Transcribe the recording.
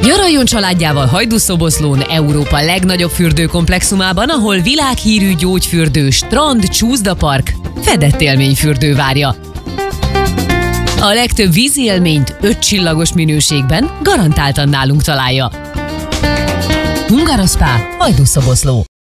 Nyaraljon családjával Hajdúszoboszlón, Európa legnagyobb fürdőkomplexumában, ahol világhírű gyógyfürdő, strand, csúszdapark, fedett élményfürdő várja. A legtöbb vízi élményt 5 csillagos minőségben garantáltan nálunk találja. Hungaroszpá, Hajdúszoboszló.